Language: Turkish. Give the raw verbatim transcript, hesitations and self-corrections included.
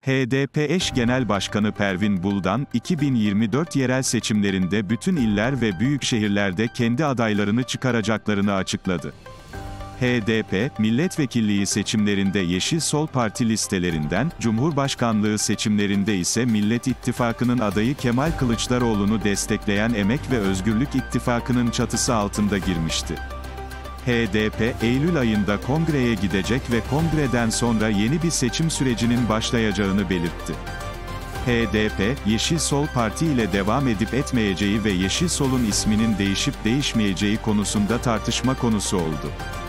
H D P eş genel başkanı Pervin Buldan, iki bin yirmi dört yerel seçimlerinde bütün iller ve büyük şehirlerde kendi adaylarını çıkaracaklarını açıkladı. H D P, milletvekilliği seçimlerinde Yeşil Sol Parti listelerinden, Cumhurbaşkanlığı seçimlerinde ise Millet İttifakı'nın adayı Kemal Kılıçdaroğlu'nu destekleyen Emek ve Özgürlük İttifakı'nın çatısı altında girmişti. H D P, Eylül ayında kongreye gidecek ve kongreden sonra yeni bir seçim sürecinin başlayacağını belirtti. H D P, Yeşil Sol Parti ile devam edip etmeyeceği ve Yeşil Sol'un isminin değişip değişmeyeceği konusunda tartışma konusu oldu.